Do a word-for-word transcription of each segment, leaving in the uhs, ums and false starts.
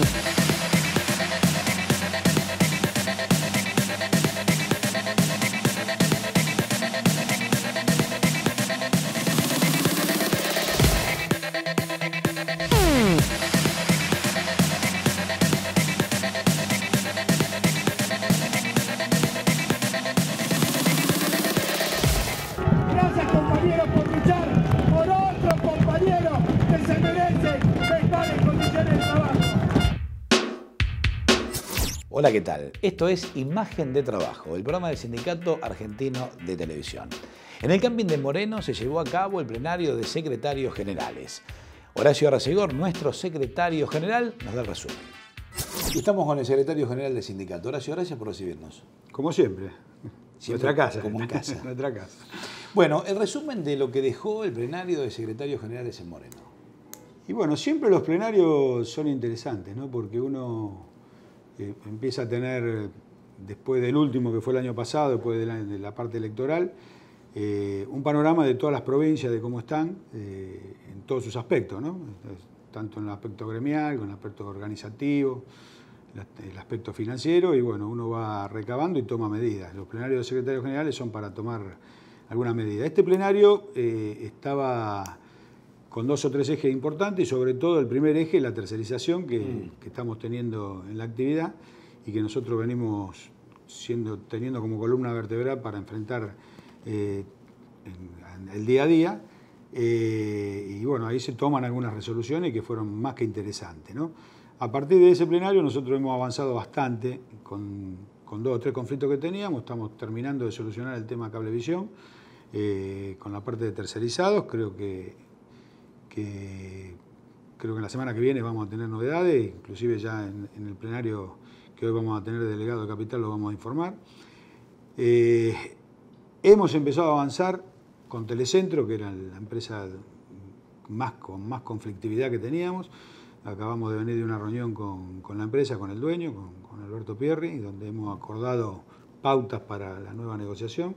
Hola, ¿qué tal? Esto es Imagen de Trabajo, el programa del Sindicato Argentino de Televisión. En el camping de Moreno se llevó a cabo el plenario de secretarios generales. Horacio Arcegor, nuestro secretario general, nos da el resumen. Y estamos con el secretario general del sindicato. Horacio, gracias por recibirnos. Como siempre. siempre Nuestra casa. Como en casa. Nuestra casa. Bueno, el resumen de lo que dejó el plenario de secretarios generales en Moreno. Y bueno, siempre los plenarios son interesantes, ¿no? Porque uno eh, empieza a tener, después del último que fue el año pasado, después de la, de la parte electoral, eh, un panorama de todas las provincias, de cómo están, eh, en todos sus aspectos, ¿no? Tanto en el aspecto gremial, con el aspecto organizativo, el aspecto financiero, y bueno, uno va recabando y toma medidas. Los plenarios de secretarios generales son para tomar alguna medida. Este plenario eh, estaba con dos o tres ejes importantes, y sobre todo el primer eje, la tercerización que, mm. que estamos teniendo en la actividad y que nosotros venimos siendo, teniendo como columna vertebral para enfrentar eh, en, en el día a día. Eh, y bueno, ahí se toman algunas resoluciones que fueron más que interesantes, ¿no? A partir de ese plenario nosotros hemos avanzado bastante con, con dos o tres conflictos que teníamos. Estamos terminando de solucionar el tema Cablevisión eh, con la parte de tercerizados. Creo que, que, creo que la semana que viene vamos a tener novedades, inclusive ya en, en el plenario que hoy vamos a tener de delegado de Capital lo vamos a informar. Eh, hemos empezado a avanzar con Telecentro, que era la empresa más, con más conflictividad que teníamos. Acabamos de venir de una reunión con, con la empresa, con el dueño, con, con Alberto Pierri, donde hemos acordado pautas para la nueva negociación.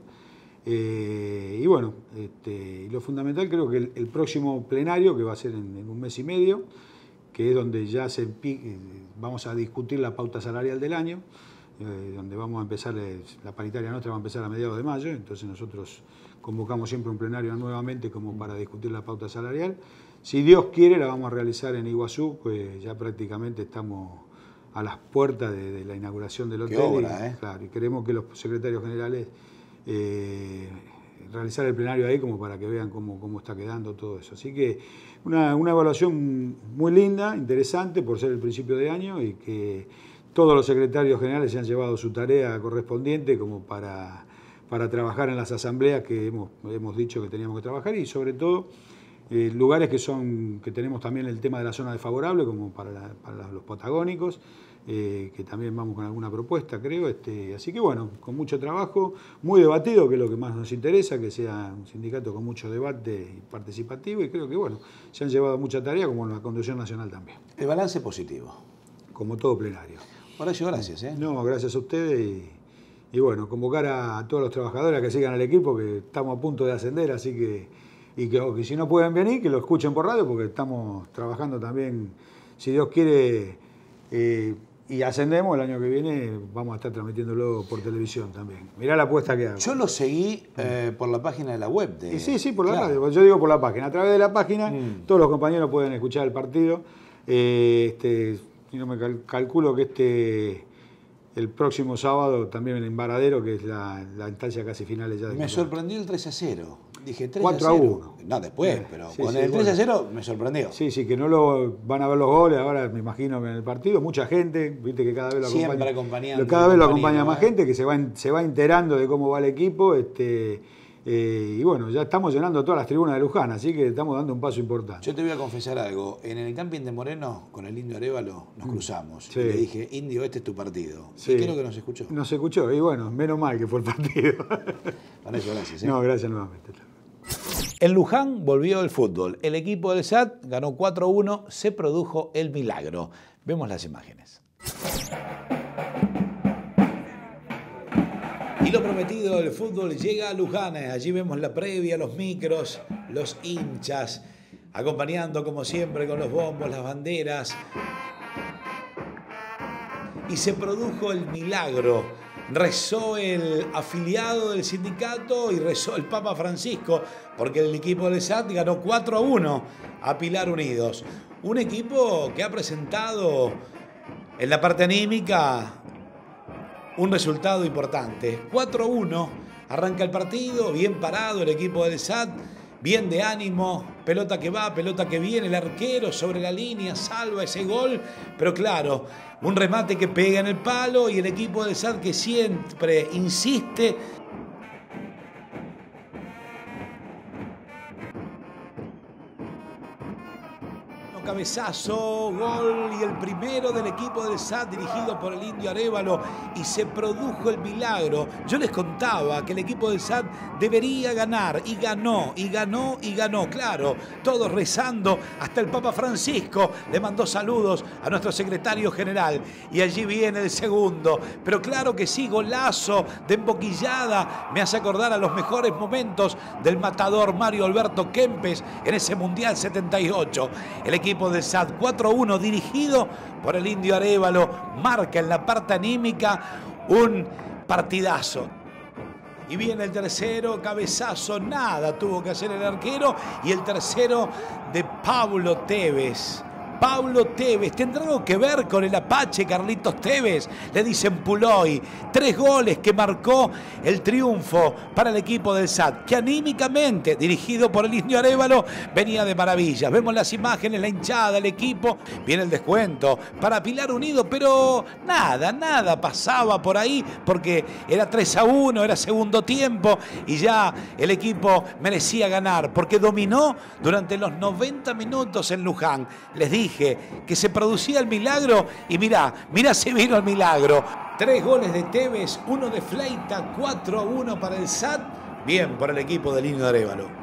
Eh, y bueno, este, lo fundamental creo que el, el próximo plenario, que va a ser en, en un mes y medio, que es donde ya se, vamos a discutir la pauta salarial del año, eh, donde vamos a empezar, la paritaria nuestra va a empezar a mediados de mayo, entonces nosotros convocamos siempre un plenario nuevamente como para discutir la pauta salarial. Si Dios quiere, la vamos a realizar en Iguazú, pues ya prácticamente estamos a las puertas de, de la inauguración del hotel. Qué obra, y, ¿eh? Claro, y queremos que los secretarios generales eh, realizar el plenario ahí como para que vean cómo, cómo está quedando todo eso. Así que una, una evaluación muy linda, interesante por ser el principio de año, y que todos los secretarios generales se han llevado su tarea correspondiente como para, para trabajar en las asambleas que hemos, hemos dicho que teníamos que trabajar, y sobre todo Eh, lugares que son que tenemos también el tema de la zona desfavorable, como para, la, para los patagónicos, eh, que también vamos con alguna propuesta, creo. Este, así que bueno, con mucho trabajo, muy debatido, que es lo que más nos interesa, que sea un sindicato con mucho debate y participativo, y creo que bueno, se han llevado mucha tarea, como en la Conducción Nacional también. El balance positivo. Como todo plenario. Horacio, gracias. ¿eh? No, gracias a ustedes, y, y bueno, convocar a, a todos los trabajadores a que sigan al equipo, que estamos a punto de ascender, así que y que, que si no pueden venir, que lo escuchen por radio, porque estamos trabajando también, si Dios quiere, eh, y ascendemos, el año que viene vamos a estar transmitiéndolo por televisión también. Mirá la apuesta que hago. Yo lo seguí eh, por la página de la web. De... Y sí, sí, por la claro. radio. Yo digo por la página. A través de la página mm. todos los compañeros pueden escuchar el partido. Eh, este, yo me cal calculo que este... el próximo sábado también en Varadero, que es la, la instancia casi finales ya de Me sorprendió el tres a cero. Dije tres cuatro a a uno. uno. No, después, pero sí, con sí, el bueno. tres a cero me sorprendió. Sí, sí, que no lo van a ver los goles, ahora me imagino que en el partido, mucha gente, viste que cada vez lo acompaña. Siempre acompañando. Cada vez lo acompaña más ¿eh? gente, que se va, se va enterando de cómo va el equipo. Este, eh, y bueno, ya estamos llenando todas las tribunas de Luján, así que estamos dando un paso importante. Yo te voy a confesar algo. En el camping de Moreno, con el Indio Arévalo, nos cruzamos. Sí. Y le dije, Indio, este es tu partido. Sí. Y creo que nos escuchó. Nos escuchó, y bueno, menos mal que fue el partido. Para eso, gracias. ¿eh? No, gracias nuevamente. En Luján volvió el fútbol. El equipo del S A T ganó cuatro a uno, se produjo el milagro. Vemos las imágenes. Y lo prometido, el fútbol llega a Luján. Allí vemos la previa, los micros, los hinchas, acompañando como siempre con los bombos, las banderas. y se produjo el milagro. Rezó el afiliado del sindicato y rezó el Papa Francisco, porque el equipo del S A T ganó cuatro a uno a Pilar Unidos. Un equipo que ha presentado en la parte anímica un resultado importante. cuatro a uno, arranca el partido, bien parado el equipo del S A T, bien de ánimo, pelota que va, pelota que viene, el arquero sobre la línea, salva ese gol, pero claro, un remate que pega en el palo y el equipo del S A T que siempre insiste. Cabezazo, gol y el primero del equipo del S A T dirigido por el Indio Arévalo y se produjo el milagro. Yo les contaba que el equipo del S A T debería ganar y ganó, y ganó, y ganó. Claro, todos rezando, hasta el Papa Francisco le mandó saludos a nuestro secretario general y allí viene el segundo. Pero claro que sí, golazo de emboquillada, me hace acordar a los mejores momentos del matador Mario Alberto Kempes en ese Mundial setenta y ocho. El equipo del S A T cuatro a uno dirigido por el Indio Arévalo marca en la parte anímica un partidazo. Y viene el tercero, cabezazo, nada tuvo que hacer el arquero y el tercero de Pablo Tevez. Pablo Tevez, ¿tendrá algo que ver con el Apache Carlitos Tevez? Le dicen Puloy. Tres goles que marcó el triunfo para el equipo del S A T, que anímicamente, dirigido por el Indio Arévalo, venía de maravillas. Vemos las imágenes, la hinchada, el equipo. Viene el descuento para Pilar Unido, pero nada, nada pasaba por ahí, porque era tres a uno, era segundo tiempo, y ya el equipo merecía ganar, porque dominó durante los noventa minutos en Luján. Les dije que se producía el milagro y mirá, mirá se vino el milagro. Tres goles de Tevez, uno de Fleita, cuatro a uno para el S A T. Bien por el equipo del Indio Arévalo.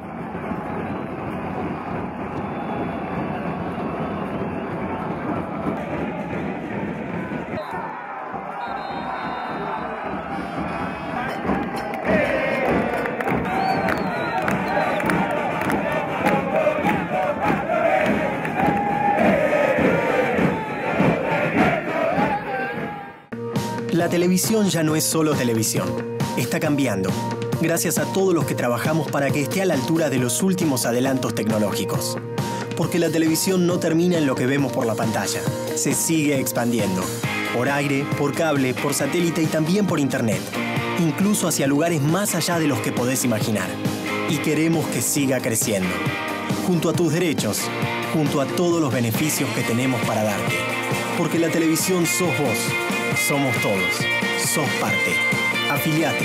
La televisión ya no es solo televisión. Está cambiando, gracias a todos los que trabajamos para que esté a la altura de los últimos adelantos tecnológicos. Porque la televisión no termina en lo que vemos por la pantalla. Se sigue expandiendo. Por aire, por cable, por satélite y también por internet. Incluso hacia lugares más allá de los que podés imaginar. Y queremos que siga creciendo. Junto a tus derechos, junto a todos los beneficios que tenemos para darte. Porque la televisión sos vos. Somos todos. Sos parte. Afiliate.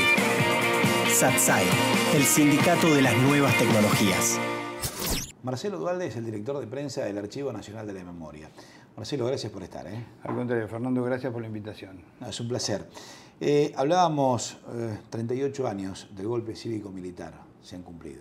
SATSAI, el sindicato de las nuevas tecnologías. Marcelo Duhalde es el director de prensa del Archivo Nacional de la Memoria. Marcelo, gracias por estar. ¿eh? Al contrario, Fernando, gracias por la invitación. No, es un placer. Eh, hablábamos eh, treinta y ocho años del golpe cívico-militar. Se han cumplido.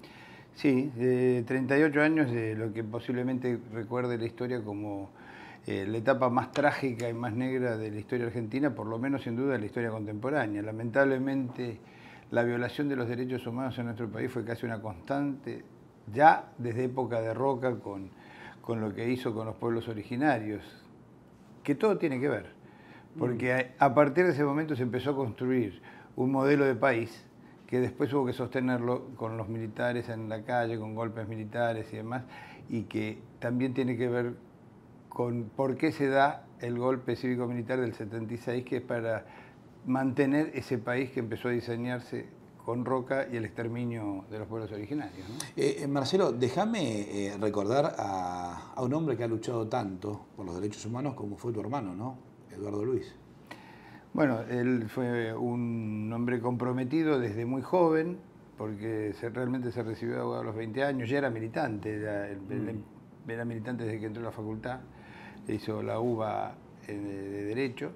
Sí, eh, treinta y ocho años de lo que posiblemente recuerde la historia como Eh, la etapa más trágica y más negra de la historia argentina, por lo menos sin duda de la historia contemporánea. Lamentablemente la violación de los derechos humanos en nuestro país fue casi una constante, ya desde época de Roca con, con lo que hizo con los pueblos originarios, que todo tiene que ver, porque a, a partir de ese momento se empezó a construir un modelo de país que después hubo que sostenerlo con los militares en la calle, con golpes militares y demás, y que también tiene que ver con por qué se da el golpe cívico-militar del setenta y seis, que es para mantener ese país que empezó a diseñarse con Roca y el exterminio de los pueblos originarios, ¿no? Eh, Marcelo, déjame eh, recordar a, a un hombre que ha luchado tanto por los derechos humanos como fue tu hermano, ¿no? Eduardo Luis. Bueno, él fue un hombre comprometido desde muy joven, porque se, realmente se recibió de abogado a los veinte años, ya era militante, era, mm. era militante desde que entró a la facultad. Hizo la UBA de Derecho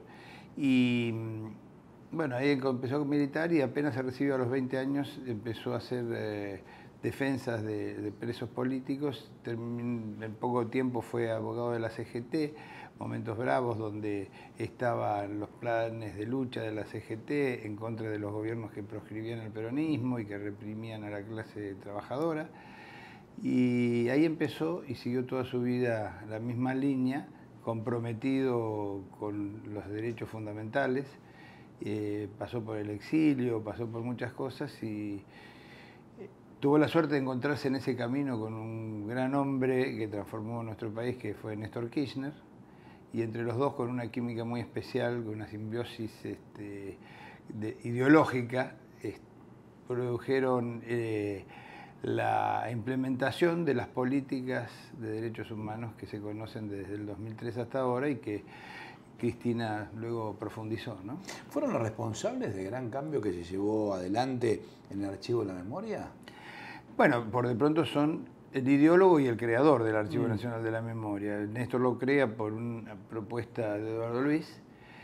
y bueno, ahí empezó a militar y apenas se recibió a los veinte años empezó a hacer eh, defensas de, de presos políticos. Termin, en poco tiempo fue abogado de la C G T, momentos bravos donde estaban los planes de lucha de la C G T en contra de los gobiernos que proscribían el peronismo y que reprimían a la clase trabajadora. Y ahí empezó y siguió toda su vida la misma línea, comprometido con los derechos fundamentales, eh, pasó por el exilio, pasó por muchas cosas y tuvo la suerte de encontrarse en ese camino con un gran hombre que transformó nuestro país, que fue Néstor Kirchner, y entre los dos con una química muy especial, con una simbiosis este, de, ideológica, eh, produjeron eh, la implementación de las políticas de derechos humanos que se conocen desde el dos mil tres hasta ahora y que Cristina luego profundizó, ¿no? ¿Fueron los responsables del gran cambio que se llevó adelante en el Archivo de la Memoria? Bueno, por de pronto son el ideólogo y el creador del Archivo mm. Nacional de la Memoria. Néstor lo crea por una propuesta de Eduardo Luis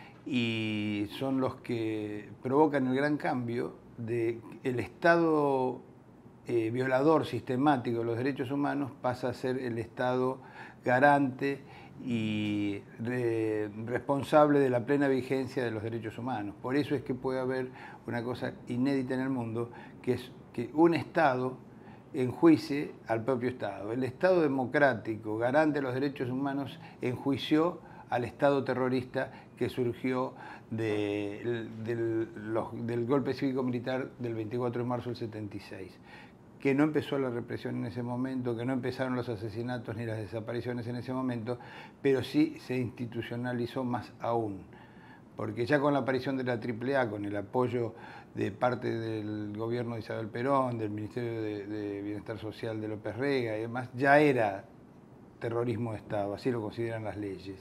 y son los que provocan el gran cambio de el Estado eh, violador sistemático de los derechos humanos pasa a ser el Estado garante y re, responsable de la plena vigencia de los derechos humanos. Por eso es que puede haber una cosa inédita en el mundo, que es que un Estado enjuicie al propio Estado. El Estado democrático, garante de los derechos humanos, enjuició al Estado terrorista que surgió de, de, de los, del golpe cívico-militar del veinticuatro de marzo del setenta y seis. Que no empezó la represión en ese momento, que no empezaron los asesinatos ni las desapariciones en ese momento, pero sí se institucionalizó más aún. Porque ya con la aparición de la triple A, con el apoyo de parte del gobierno de Isabel Perón, del Ministerio de, de Bienestar Social de López Rega y demás, ya era terrorismo de Estado, así lo consideran las leyes.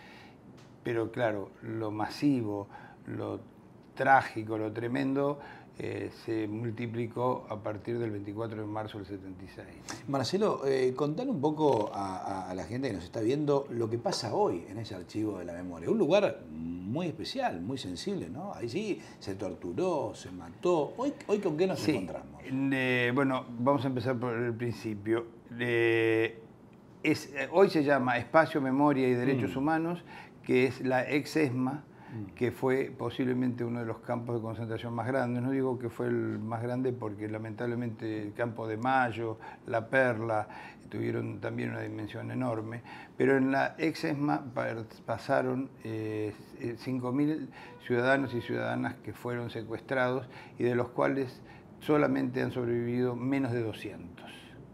Pero claro, lo masivo, lo trágico, lo tremendo, eh, se multiplicó a partir del veinticuatro de marzo del setenta y seis. Marcelo, eh, contale un poco a, a la gente que nos está viendo lo que pasa hoy en ese Archivo de la Memoria. Un lugar muy especial, muy sensible, ¿no? Ahí sí se torturó, se mató. ¿Hoy, hoy con qué nos sí. encontramos? Eh, bueno, vamos a empezar por el principio. Eh, es, hoy se llama Espacio, Memoria y Derechos mm. Humanos, que es la ex ESMA, que fue posiblemente uno de los campos de concentración más grandes. No digo que fue el más grande porque lamentablemente el Campo de Mayo, La Perla, tuvieron también una dimensión enorme, pero en la ex ESMA pasaron eh, cinco mil ciudadanos y ciudadanas que fueron secuestrados y de los cuales solamente han sobrevivido menos de doscientos.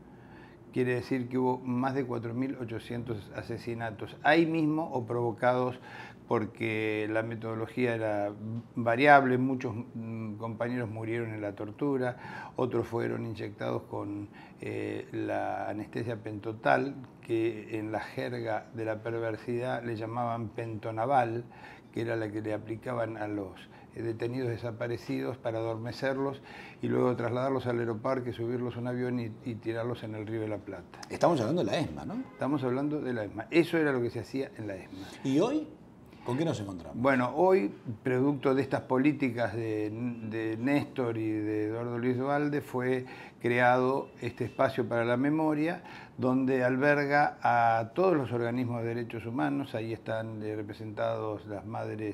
Quiere decir que hubo más de cuatro mil ochocientos asesinatos, ahí mismo o provocados porque la metodología era variable, muchos compañeros murieron en la tortura, otros fueron inyectados con eh, la anestesia pentotal, que en la jerga de la perversidad le llamaban pentonaval, que era la que le aplicaban a los detenidos desaparecidos para adormecerlos y luego trasladarlos al aeroparque, subirlos a un avión y, y tirarlos en el Río de la Plata. Estamos hablando de la ESMA, ¿no? Estamos hablando de la ESMA. Eso era lo que se hacía en la ESMA. ¿Y hoy? ¿Con qué nos encontramos? Bueno, hoy, producto de estas políticas de, de Néstor y de Eduardo Luis Duhalde, fue creado este espacio para la memoria, donde alberga a todos los organismos de derechos humanos. Ahí están representados las madres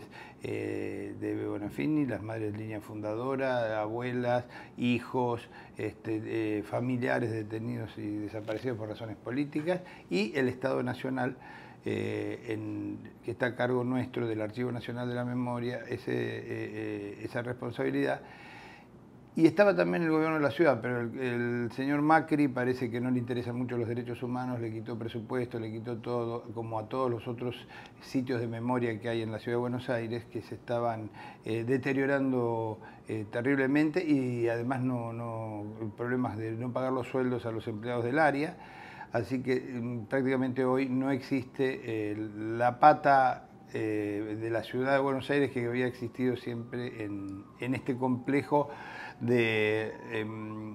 eh, de Bebe Bonafini, las madres de línea fundadora, abuelas, hijos, este, eh, familiares detenidos y desaparecidos por razones políticas, y el Estado Nacional, Eh, en, que está a cargo nuestro del Archivo Nacional de la Memoria, ese, eh, esa responsabilidad. Y estaba también el gobierno de la ciudad, pero el, el señor Macri parece que no le interesan mucho los derechos humanos, le quitó presupuesto, le quitó todo, como a todos los otros sitios de memoria que hay en la ciudad de Buenos Aires, que se estaban eh, deteriorando eh, terriblemente y además no, no, problemas de no pagar los sueldos a los empleados del área. Así que prácticamente hoy no existe eh, la pata eh, de la ciudad de Buenos Aires que había existido siempre en, en este complejo de, eh,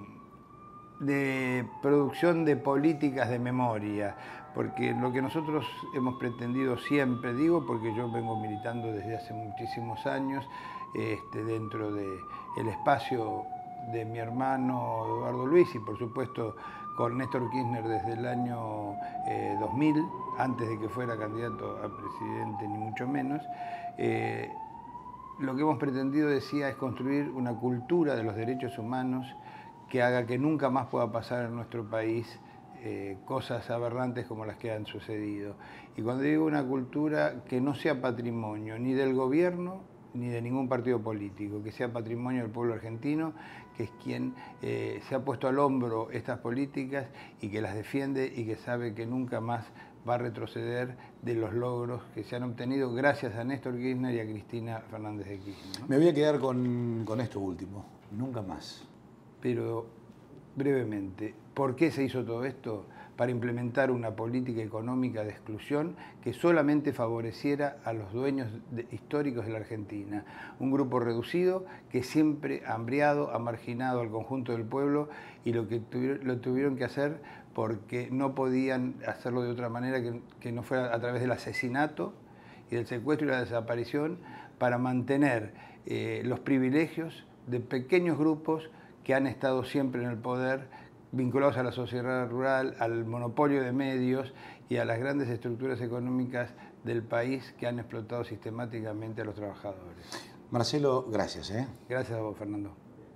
de producción de políticas de memoria. Porque lo que nosotros hemos pretendido siempre, digo porque yo vengo militando desde hace muchísimos años este, dentro del espacio de mi hermano Eduardo Luis y por supuesto con Néstor Kirchner desde el año eh, dos mil, antes de que fuera candidato a presidente ni mucho menos, eh, lo que hemos pretendido, decía, es construir una cultura de los derechos humanos que haga que nunca más pueda pasar en nuestro país eh, cosas aberrantes como las que han sucedido. Y cuando digo una cultura que no sea patrimonio ni del gobierno ni de ningún partido político, que sea patrimonio del pueblo argentino, que es quien eh, se ha puesto al hombro estas políticas y que las defiende y que sabe que nunca más va a retroceder de los logros que se han obtenido gracias a Néstor Kirchner y a Cristina Fernández de Kirchner, ¿no? Me voy a quedar con, con esto último, nunca más. Pero brevemente, ¿por qué se hizo todo esto? Para implementar una política económica de exclusión que solamente favoreciera a los dueños de, históricos de la Argentina. Un grupo reducido que siempre ha hambriado, ha marginado al conjunto del pueblo y lo que tuvieron, lo tuvieron que hacer porque no podían hacerlo de otra manera que, que no fuera a través del asesinato y del secuestro y la desaparición para mantener eh, los privilegios de pequeños grupos que han estado siempre en el poder, vinculados a la sociedad rural, al monopolio de medios y a las grandes estructuras económicas del país que han explotado sistemáticamente a los trabajadores. Marcelo, gracias. ¿eh? Gracias a vos, Fernando.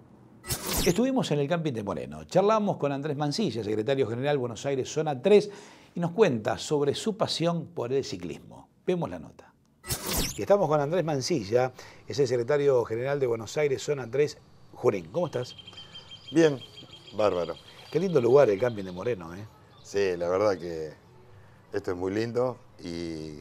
Estuvimos en el camping de Moreno. Charlamos con Andrés Mancilla, secretario general Buenos Aires Zona tres, y nos cuenta sobre su pasión por el ciclismo. Vemos la nota. Y estamos con Andrés Mancilla, es el secretario general de Buenos Aires Zona tres, Junín. ¿Cómo estás? Bien, bárbaro. Qué lindo lugar el camping de Moreno, ¿eh? Sí, la verdad que esto es muy lindo y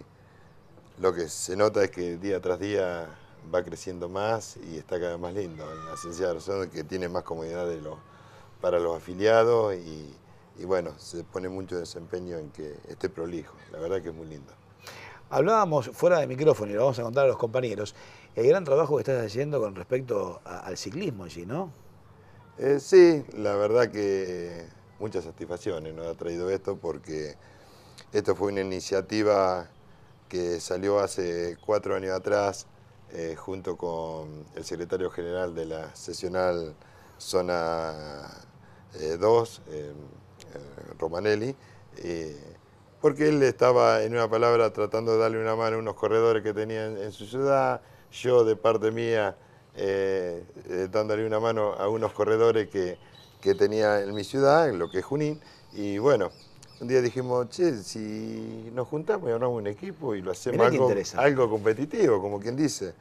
lo que se nota es que día tras día va creciendo más y está cada vez más lindo. En la sencilla razón que tiene más comodidad de los, para los afiliados y, y bueno, se pone mucho desempeño en que esté prolijo. La verdad que es muy lindo. Hablábamos fuera de micrófono y lo vamos a contar a los compañeros, el gran trabajo que estás haciendo con respecto a, al ciclismo allí, ¿no? Eh, sí, la verdad que muchas satisfacciones nos ha traído esto porque esto fue una iniciativa que salió hace cuatro años atrás eh, junto con el secretario general de la seccional Zona eh, dos, eh, eh, Romanelli, eh, porque él estaba, en una palabra, tratando de darle una mano a unos corredores que tenía en, en su ciudad, yo de parte mía Eh, eh, dándole una mano a unos corredores que, que tenía en mi ciudad, en lo que es Junín, y bueno, un día dijimos, che, si nos juntamos y armamos un equipo y lo hacemos algo, algo competitivo, como quien dice.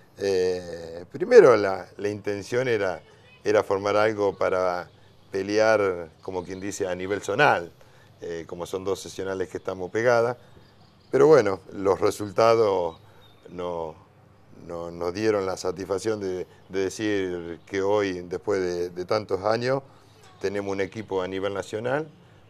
Eh, primero la, la intención era, era formar algo para pelear, como quien dice, a nivel zonal, eh, como son dos seccionales que estamos pegadas, pero bueno, los resultados no... Nos, nos dieron la satisfacción de, de decir que hoy, después de, de tantos años, tenemos un equipo a nivel nacional,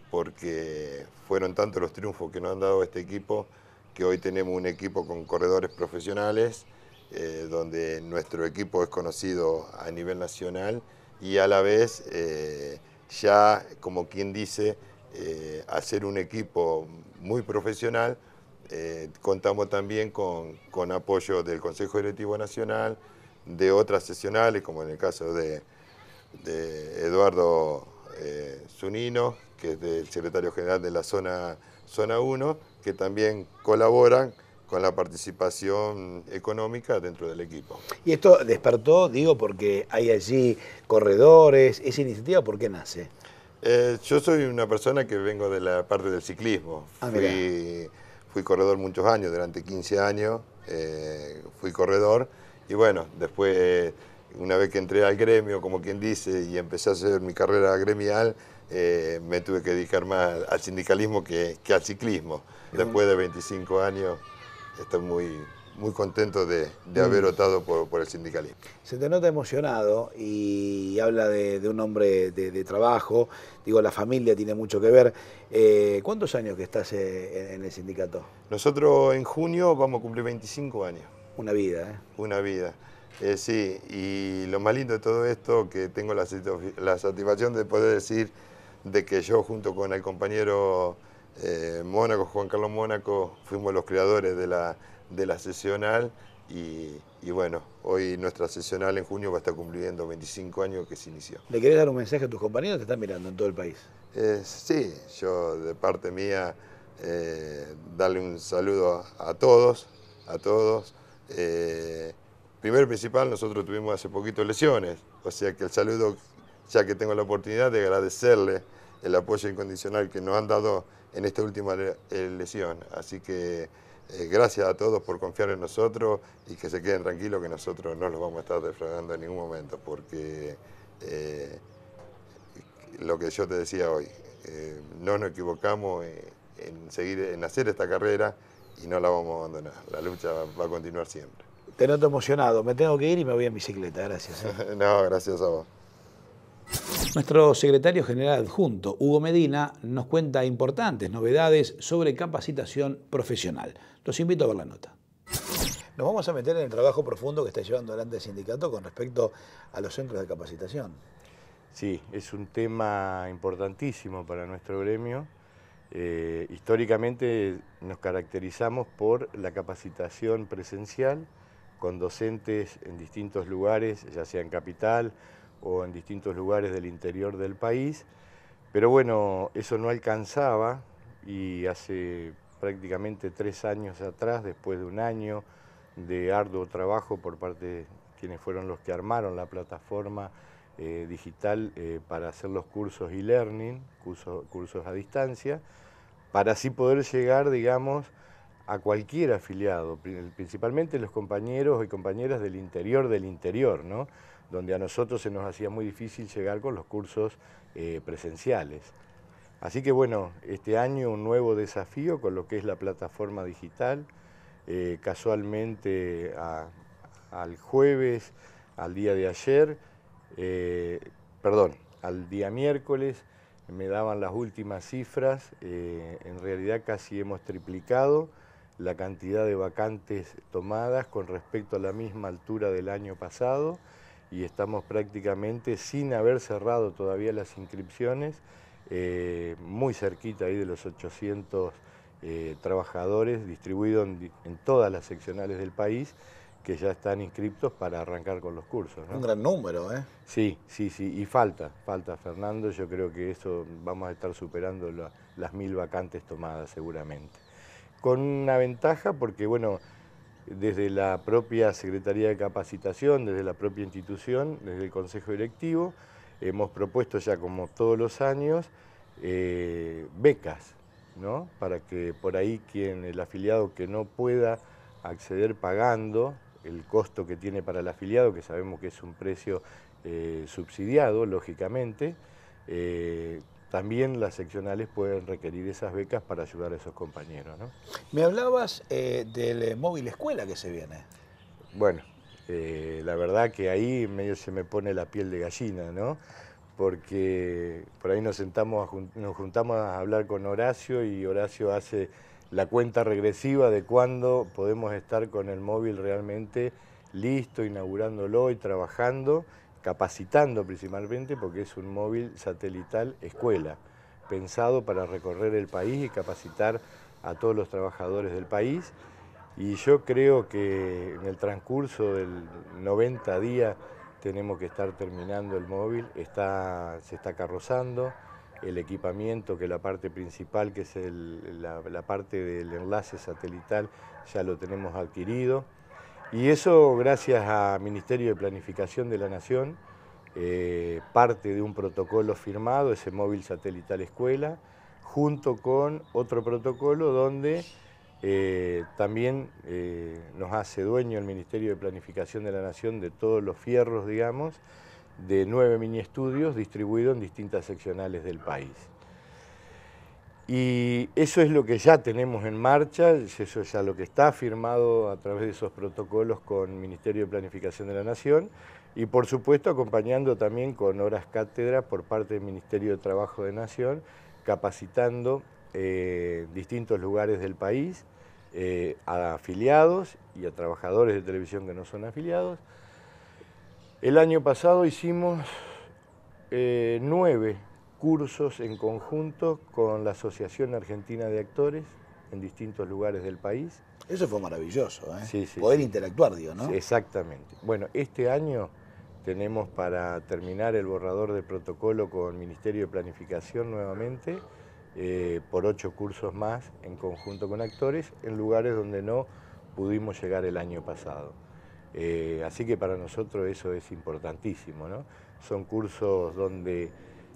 porque fueron tantos los triunfos que nos han dado este equipo, que hoy tenemos un equipo con corredores profesionales, eh, donde nuestro equipo es conocido a nivel nacional y a la vez eh, ya, como quien dice, eh, hacer un equipo muy profesional. Eh, contamos también con, con apoyo del Consejo Directivo Nacional, de otras seccionales, como en el caso de, de Eduardo eh, Zunino, que es del secretario general de la zona, zona uno, que también colaboran con la participación económica dentro del equipo. Y esto despertó, digo, porque hay allí corredores. ¿Esa iniciativa por qué nace? Eh, yo soy una persona que vengo de la parte del ciclismo. Ah, fui, fui corredor muchos años, durante quince años eh, fui corredor. Y bueno, después, una vez que entré al gremio, como quien dice, y empecé a hacer mi carrera gremial, eh, me tuve que dedicar más al sindicalismo que, que al ciclismo. Después de veinticinco años, estoy muy, muy contento de, de haber optado por, por el sindicalismo. Se te nota emocionado y habla de, de un hombre de, de trabajo. Digo, la familia tiene mucho que ver. Eh, ¿Cuántos años que estás eh, en el sindicato? Nosotros en junio vamos a cumplir veinticinco años. Una vida, ¿eh? Una vida. Eh, sí, y lo más lindo de todo esto, que tengo la, la satisfacción de poder decir de que yo junto con el compañero eh, Mónaco, Juan Carlos Mónaco, fuimos los creadores de la, de la seccional y, y bueno, hoy nuestra seccional en junio va a estar cumpliendo veinticinco años que se inició. ¿Le querés dar un mensaje a tus compañeros? Te están mirando en todo el país. Eh, sí, yo de parte mía eh, darle un saludo a, a todos, a todos. Eh, primero y principal, nosotros tuvimos hace poquito lesiones, o sea que el saludo, ya que tengo la oportunidad de agradecerle el apoyo incondicional que nos han dado en esta última elección. Así que eh, gracias a todos por confiar en nosotros y que se queden tranquilos que nosotros no los vamos a estar defraudando en ningún momento, porque eh, lo que yo te decía hoy, eh, no nos equivocamos en, seguir, en hacer esta carrera y no la vamos a abandonar. La lucha va a continuar siempre. Te noto emocionado. Me tengo que ir y me voy en bicicleta. Gracias. ¿eh? No, gracias a vos. Nuestro secretario general adjunto, Hugo Medina, nos cuenta importantes novedades sobre capacitación profesional. Los invito a ver la nota. Nos vamos a meter en el trabajo profundo que está llevando adelante el sindicato con respecto a los centros de capacitación. Sí, es un tema importantísimo para nuestro gremio. Eh, históricamente nos caracterizamos por la capacitación presencial con docentes en distintos lugares, ya sea en capital o en distintos lugares del interior del país, pero bueno, eso no alcanzaba y hace prácticamente tres años atrás, después de un año de arduo trabajo por parte de quienes fueron los que armaron la plataforma eh, digital eh, para hacer los cursos e-learning, cursos, cursos a distancia, para así poder llegar, digamos, a cualquier afiliado, principalmente los compañeros y compañeras del interior del interior, ¿no? Donde a nosotros se nos hacía muy difícil llegar con los cursos eh, presenciales. Así que bueno, este año un nuevo desafío con lo que es la plataforma digital. Eh, casualmente a, al jueves, al día de ayer, eh, perdón, al día miércoles, me daban las últimas cifras, eh, en realidad casi hemos triplicado la cantidad de vacantes tomadas con respecto a la misma altura del año pasado y estamos prácticamente sin haber cerrado todavía las inscripciones, eh, muy cerquita ahí de los ochocientos eh, trabajadores distribuidos en, en todas las seccionales del país que ya están inscriptos para arrancar con los cursos, ¿no? Un gran número, ¿eh? Sí, sí, sí, y falta, falta Fernando, yo creo que eso vamos a estar superando la, las mil vacantes tomadas seguramente. Con una ventaja porque, bueno, desde la propia Secretaría de Capacitación, desde la propia institución, desde el Consejo Directivo, hemos propuesto ya como todos los años eh, becas, ¿no? Para que por ahí quien, el afiliado que no pueda acceder pagando el costo que tiene para el afiliado, que sabemos que es un precio eh, subsidiado, lógicamente, eh, también las seccionales pueden requerir esas becas para ayudar a esos compañeros, ¿no? Me hablabas eh, del eh, móvil escuela que se viene. Bueno, eh, la verdad que ahí medio se me pone la piel de gallina, ¿no? Porque por ahí nos, sentamos a, nos juntamos a hablar con Horacio y Horacio hace la cuenta regresiva de cuándo podemos estar con el móvil realmente listo, inaugurándolo y trabajando, capacitando principalmente, porque es un móvil satelital escuela, pensado para recorrer el país y capacitar a todos los trabajadores del país. Y yo creo que en el transcurso del noventa días tenemos que estar terminando el móvil, está, se está carrozando, el equipamiento, que es la parte principal, que es el, la, la parte del enlace satelital, ya lo tenemos adquirido. Y eso gracias al Ministerio de Planificación de la Nación, eh, parte de un protocolo firmado, ese móvil satelital escuela, junto con otro protocolo donde eh, también eh, nos hace dueño el Ministerio de Planificación de la Nación de todos los fierros, digamos, de nueve mini estudios distribuidos en distintas seccionales del país. Y eso es lo que ya tenemos en marcha, eso ya lo que está firmado a través de esos protocolos con el Ministerio de Planificación de la Nación y por supuesto acompañando también con horas cátedra por parte del Ministerio de Trabajo de Nación, capacitando eh, distintos lugares del país eh, a afiliados y a trabajadores de televisión que no son afiliados. El año pasado hicimos eh, nueve cursos en conjunto con la Asociación Argentina de Actores en distintos lugares del país. Eso fue maravilloso, ¿eh? Sí, sí, Poder sí. interactuar, digo, ¿no? Sí, exactamente. Bueno, este año tenemos para terminar el borrador de protocolo con el Ministerio de Planificación nuevamente, eh, por ocho cursos más en conjunto con actores, en lugares donde no pudimos llegar el año pasado. Eh, así que para nosotros eso es importantísimo, ¿no? Son cursos donde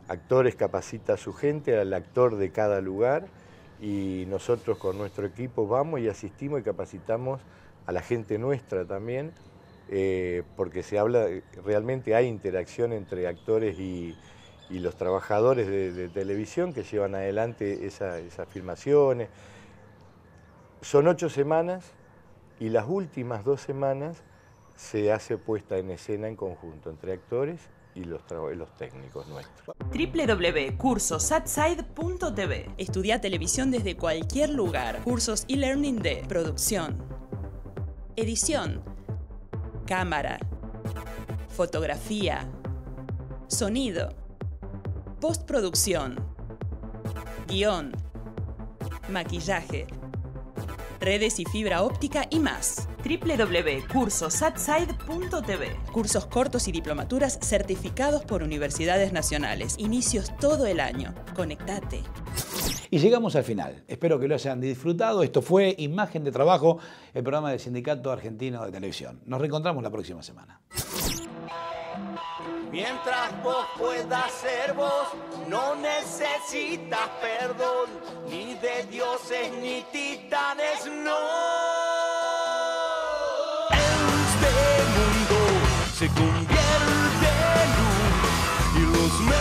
Actores capacita a su gente, al actor de cada lugar, y nosotros con nuestro equipo vamos y asistimos y capacitamos a la gente nuestra también, eh, porque se habla, realmente hay interacción entre actores y, y los trabajadores de, de televisión que llevan adelante esa, esas filmaciones. Son ocho semanas y las últimas dos semanas se hace puesta en escena en conjunto entre actores y los, los técnicos nuestros. doble u doble u doble u punto cursos satside punto t v. Estudia televisión desde cualquier lugar. Cursos e-learning de producción, edición, cámara, fotografía, sonido, postproducción, guión, maquillaje, redes y fibra óptica y más. doble u doble u doble u punto cursos satside punto t v. Cursos cortos y diplomaturas certificados por universidades nacionales. Inicios todo el año. Conectate. Y llegamos al final. Espero que lo hayan disfrutado. Esto fue Imagen de Trabajo, el programa del Sindicato Argentino de Televisión. Nos reencontramos la próxima semana. Mientras vos puedas ser vos, no necesitas perdón, ni de dioses ni titanes, no. Este mundo se convierte en luz y los